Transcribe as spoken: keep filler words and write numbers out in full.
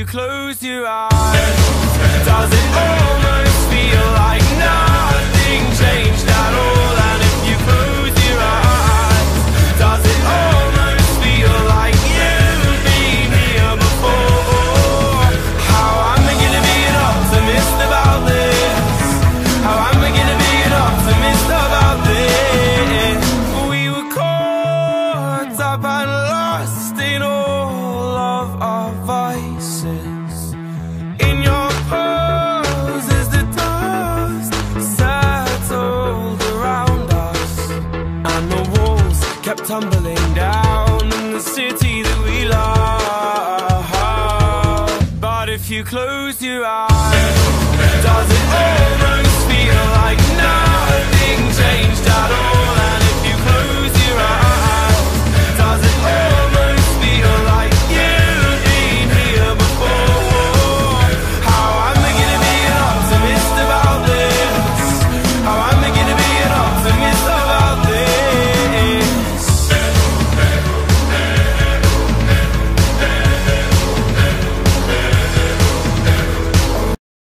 you close your eyes, does it almost feel like nothing changed at all? And if you close your eyes, does it almost feel like you've been here before? How am I gonna be an optimist about this? How am I gonna be an optimist about this? We were caught up and lost in all of our vices. In your pose as the dust settled around us, and the walls kept tumbling down in the city that we love. But if you close your eyes,